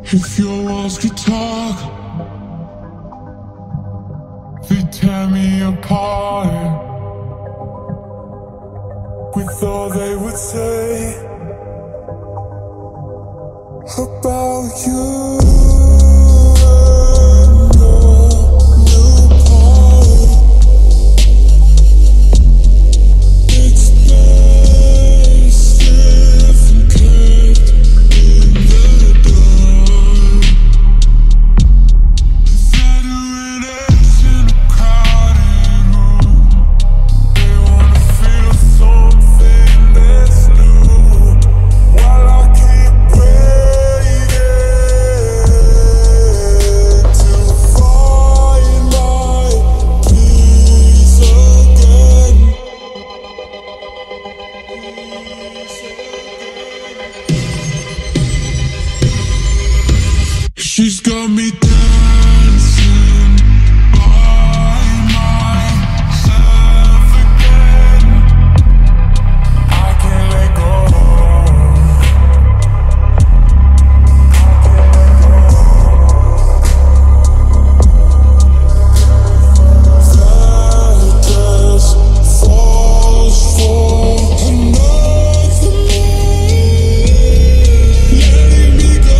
If your walls could talk, they'd tear me apart with all they would say about you. She's got me dancing by myself again. I can't let go. That just falls for another man, letting me go.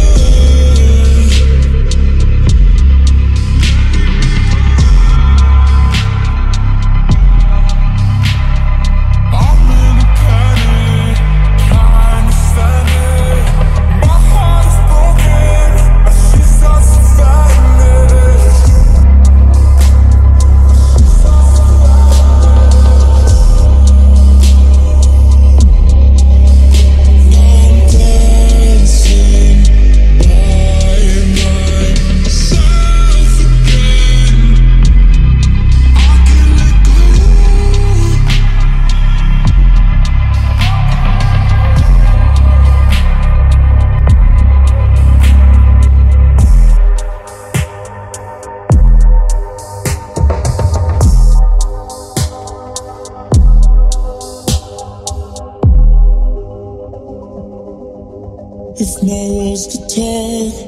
If my walls could talk,